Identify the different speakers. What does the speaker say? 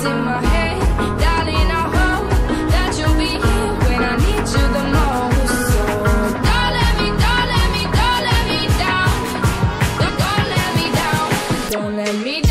Speaker 1: in my head, darling, I hope that you'll be here when I need you the most. So don't let me, don't let me, don't let me down. Don't let me down. Don't let me down.